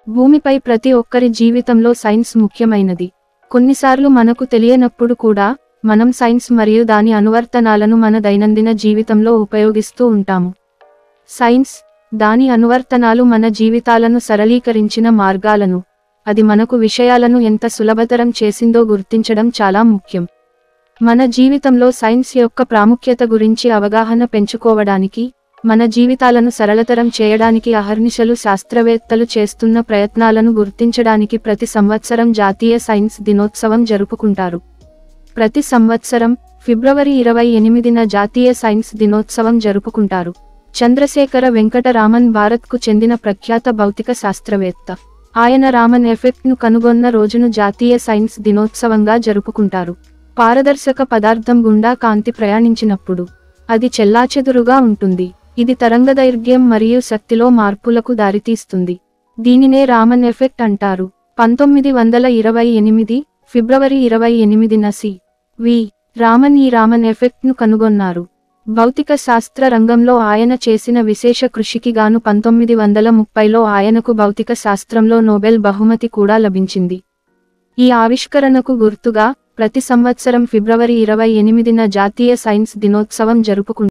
భూమిపై ప్రతి ఒక్కరి జీవితంలో సైన్స్ ముఖ్యమైనది. కొన్నిసార్లు మనకు తెలియనప్పుడు కూడా మనం సైన్స్ మరియు దాని అనువర్తనాలను మన దైనందిన జీవితంలో ఉపయోగిస్తూ ఉంటాము. సైన్స్, దాని అనువర్తనాలు మన జీవితాలను సరళీకరించిన మార్గాలను, అది మనకు విషయాలను ఎంత సులభతరం చేసిందో గుర్తించడం చాలా ముఖ్యం. మన జీవితంలో సైన్స్ యొక్క ప్రాముఖ్యత గురించి అవగాహన పెంచుకోవడానికి, మన జీవితాలను సరళతరం చేయడానికి అహర్నిశలు శాస్త్రవేత్తలు చేస్తున్న ప్రయత్నాలను గుర్తించడానికి ప్రతి సంవత్సరం జాతీయ సైన్స్ దినోత్సవం జరుపుకుంటారు. ప్రతి సంవత్సరం ఫిబ్రవరి 28న జాతీయ సైన్స్ దినోత్సవం జరుపుకుంటారు. చంద్రశేఖర వెంకట రామన్ భారత్కు చెందిన ప్రఖ్యాత భౌతిక శాస్త్రవేత్త. ఆయన రామన్ ఎఫెక్ట్ను కనుగొన్న రోజును జాతీయ సైన్స్ దినోత్సవంగా జరుపుకుంటారు. పారదర్శక పదార్థం గుండా కాంతి ప్రయాణించినప్పుడు అది చెల్లాచెదురుగా ఉంటుంది. ఇది తరంగదైర్ఘ్యం మరియు శక్తిలో మార్పులకు దారితీస్తుంది. దీనినే రామన్ ఎఫెక్ట్ అంటారు. 1928 ఫిబ్రవరి 28న సి.వి. రామన్ ఈ రామన్ ఎఫెక్ట్ను కనుగొన్నారు. భౌతిక శాస్త్ర రంగంలో ఆయన చేసిన విశేష కృషికి గాను 1930లో ఆయనకు భౌతిక శాస్త్రంలో నోబెల్ బహుమతి కూడా లభించింది. ఈ ఆవిష్కరణకు గుర్తుగా ప్రతి సంవత్సరం ఫిబ్రవరి 28న జాతీయ సైన్స్ దినోత్సవం జరుపుకుంటారు.